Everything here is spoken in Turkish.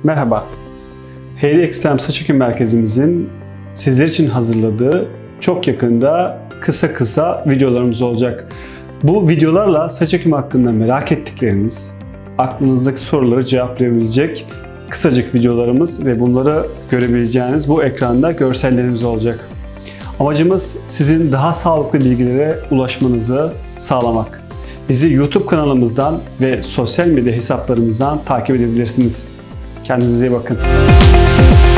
Merhaba. Heyri Ekstrem Saç Ekim Merkezimizin sizler için hazırladığı çok yakında kısa videolarımız olacak. Bu videolarla saç ekimi hakkında merak ettikleriniz, aklınızdaki soruları cevaplayabilecek kısacık videolarımız ve bunları görebileceğiniz bu ekranda görsellerimiz olacak. Amacımız sizin daha sağlıklı bilgilere ulaşmanızı sağlamak. Bizi YouTube kanalımızdan ve sosyal medya hesaplarımızdan takip edebilirsiniz. Kendinize iyi bakın.